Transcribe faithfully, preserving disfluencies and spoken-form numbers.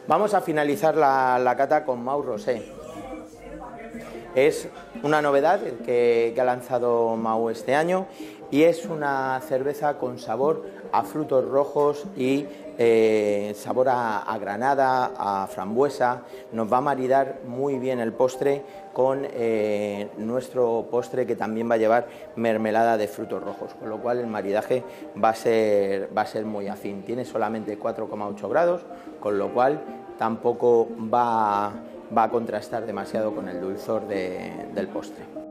Vamos a finalizar la, la cata con Mau Rosé. Es una novedad que, que ha lanzado Mau este año y es una cerveza con sabor a frutos rojos y eh, sabor a, a granada, a frambuesa. Nos va a maridar muy bien el postre con eh, nuestro postre, que también va a llevar mermelada de frutos rojos, con lo cual el maridaje va a ser, va a ser muy afín. Tiene solamente cuatro coma ocho grados, con lo cual tampoco va, va a contrastar demasiado con el dulzor de, del postre.